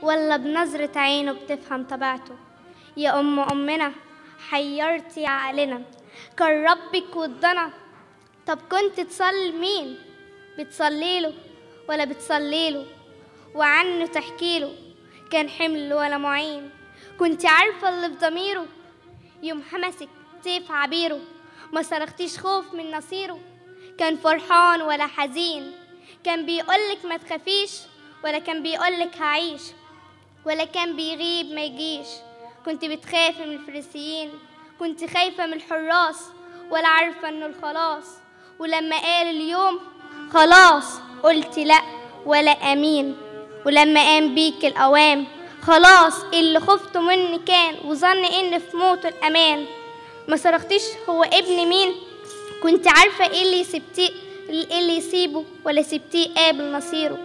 ولا بنظرة عينه بتفهم طبيعته؟ يا أمنا حيرتي عقلنا، كان ربك وضنا. طب كنت تصلي لمين؟ بتصليله ولا بتصليله؟ وعنه تحكيله كان حمل ولا معين؟ كنت عارفة اللي في ضميره يوم حمسك سيف عبيره؟ ما صرختيش خوف من نصيره؟ كان فرحان ولا حزين؟ كان بيقولك ما تخافيش ولا كان بيقولك هعيش؟ ولا كان بيغيب ما يجيش؟ كنت بتخافي من الفريسيين؟ كنت خايفة من الحراس ولا عارفة انه الخلاص؟ ولما قال اليوم خلاص قلت لا ولا امين؟ ولما قام بيك الاوام خلاص اللي خفته مني كان وظن ان في موته الامان؟ ما صرختيش هو ابن مين؟ كنت عارفة ايه اللي سبتيه، ايه اللي يسيبه ولا سبتيه قابل نصيره؟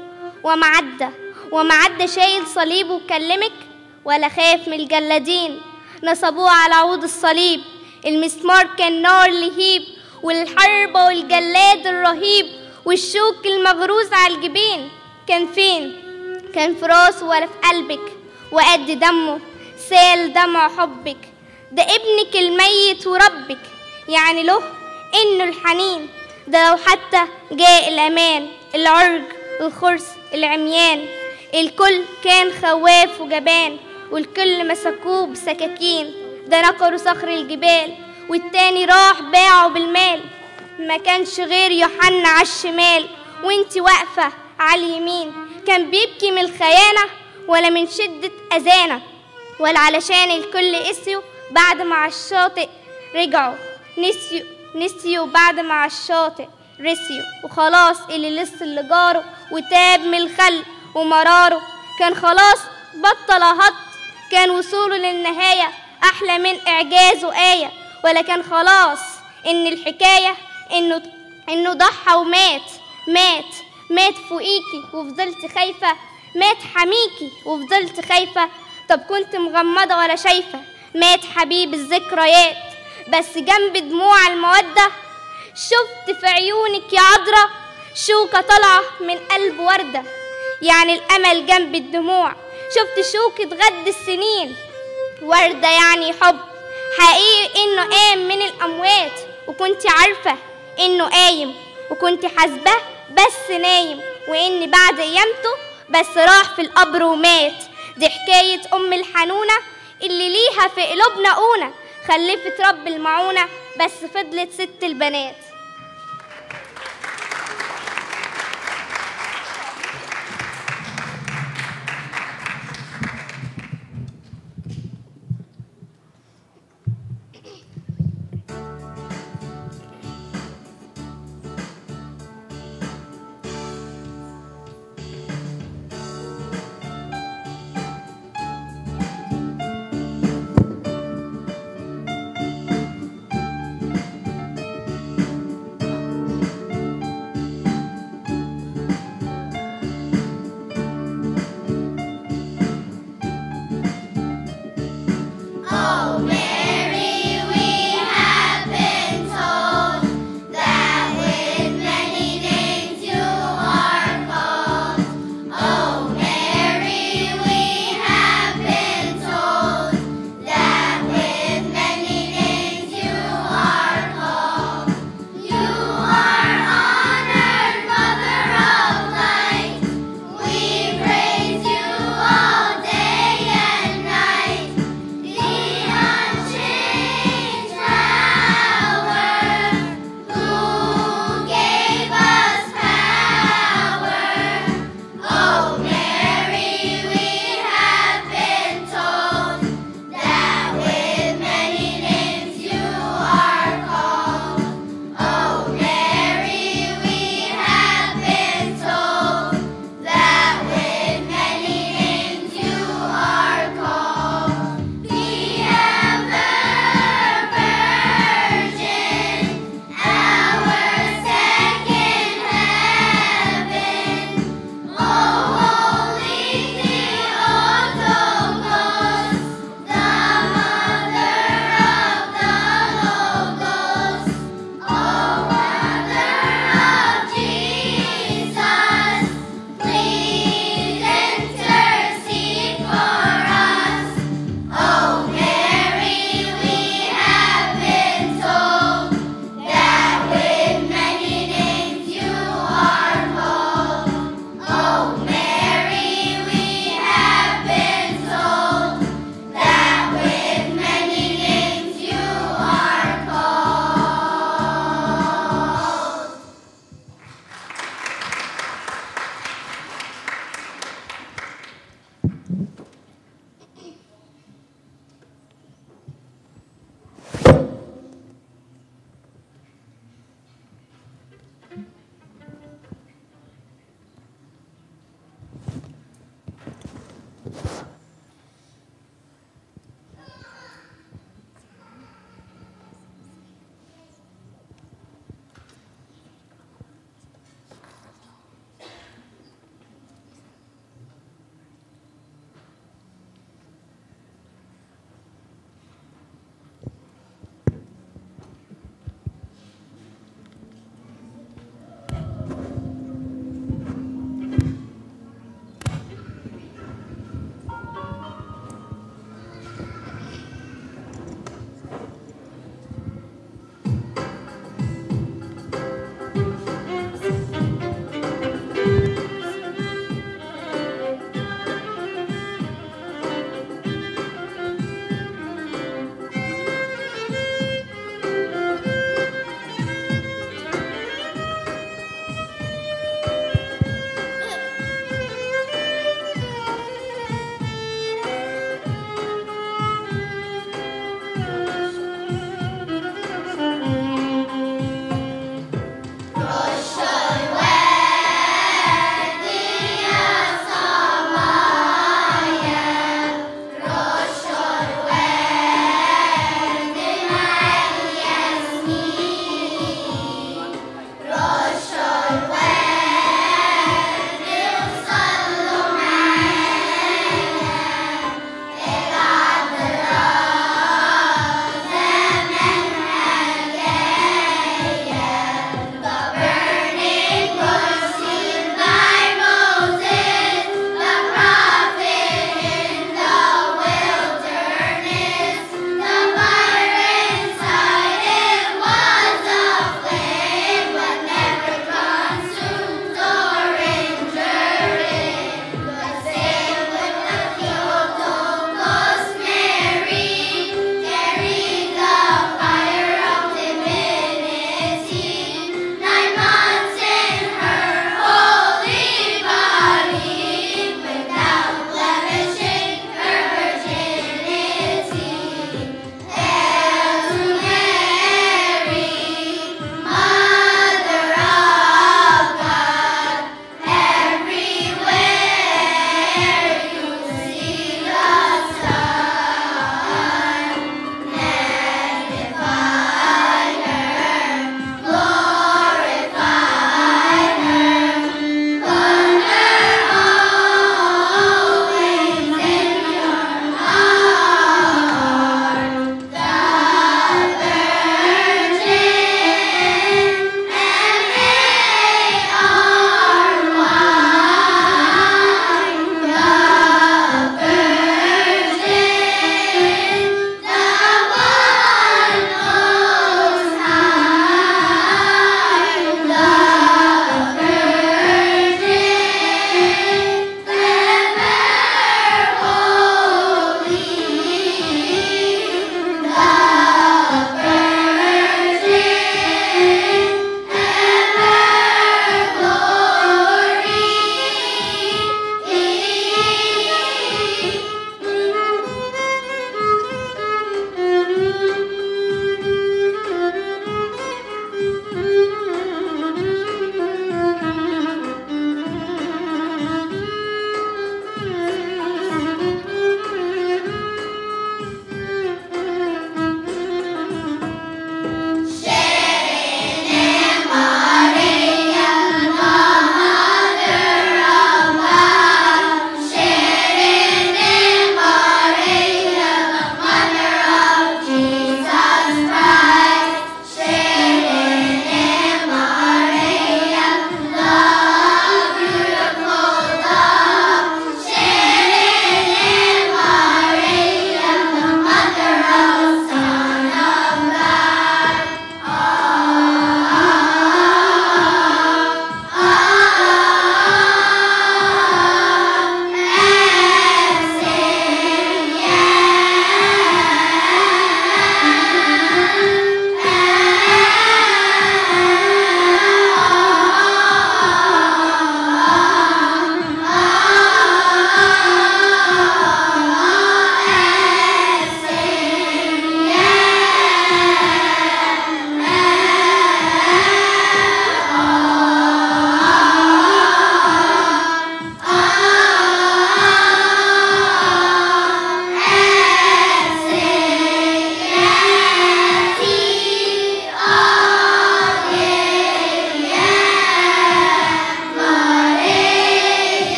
وما عدى شايل صليبه وكلمك؟ ولا خاف من الجلادين نصبوه على عود الصليب؟ المسمار كان نار لهيب، والحربة والجلاد الرهيب والشوك المغروز على الجبين كان فين؟ كان في راسه ولا في قلبك؟ وقد دمه سال دمع حبك، ده ابنك الميت وربك يعني له انه الحنين. ده لو حتى جاء الامان العرج الخرس العميان، الكل كان خواف وجبان والكل مسكوه بسكاكين. ده نقروا صخر الجبال والتاني راح باعه بالمال، ما كانش غير يوحنا على الشمال وانتي واقفة على اليمين. كان بيبكي من الخيانة ولا من شدة أذانا؟ ولا علشان الكل قسيوا بعد ما على الشاطئ رجعوا نسيوا بعد ما على الشاطئ رسيوا؟ وخلاص اللي لسه اللي جاره وتاب من الخل ومراره كان خلاص بطل هط؟ كان وصوله للنهاية أحلى من إعجازه آية؟ ولا كان خلاص إن الحكاية إنه ضحى ومات؟ مات فوقيكي وفضلت خايفة؟ مات حميكي وفضلت خايفة؟ طب كنت مغمضة ولا شايفة؟ مات حبيب الذكريات بس جنب دموع المودة؟ شفت في عيونك يا عذرا شوكة طالعة من قلب وردة، يعني الأمل جنب الدموع. شفت شوكة غد السنين وردة يعني حب حقيقي إنه قام من الأموات، وكنت عارفة إنه قايم وكنت حاسبة بس نايم، وإن بعد قيامته بس راح في القبر ومات. دي حكاية أم الحنونة اللي ليها في قلوبنا قونة، خلفت رب المعونة بس فضلت ست البنات.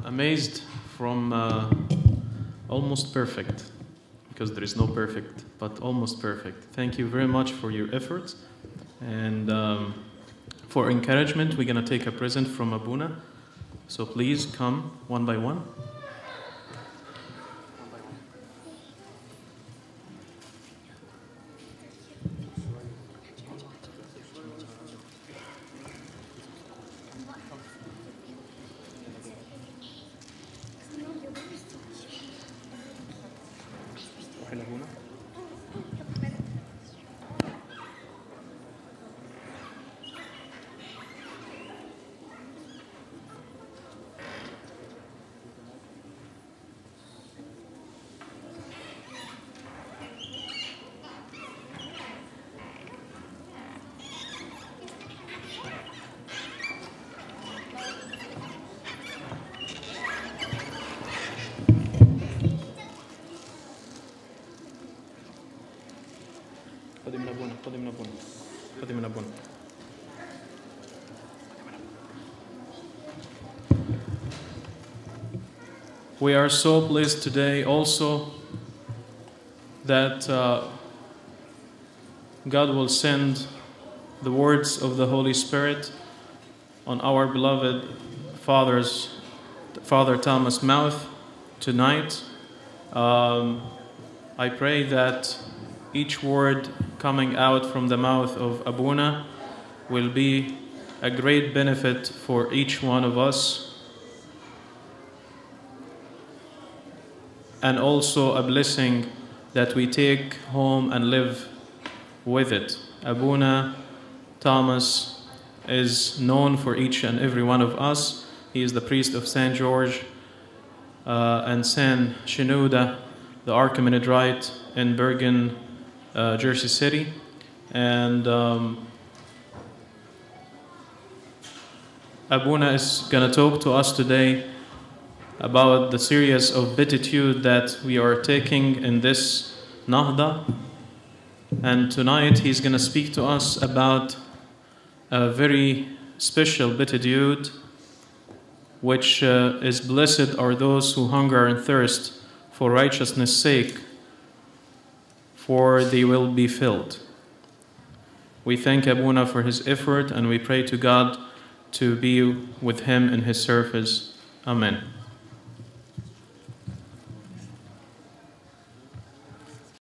amazed from almost perfect, because there is no perfect, but almost perfect. Thank you very much for your efforts. And for encouragement, we're going to take a present from Abuna. So please come one by one. We are so pleased today also that God will send the words of the Holy Spirit on our beloved Father Thomas' mouth tonight. I pray that each word coming out from the mouth of Abuna will be a great benefit for each one of us, and also a blessing that we take home and live with it. Abuna Thomas is known for each and every one of us. He is the priest of St. George and St. Shenouda, the Archimedes in Bergen, Jersey City. And Abuna is going to talk to us today about the series of beatitude that we are taking in this Nahda. And tonight he's going to speak to us about a very special beatitude, which is blessed are those who hunger and thirst for righteousness' sake, for they will be filled. We thank Abuna for his effort, and we pray to God to be with him in his service. Amen.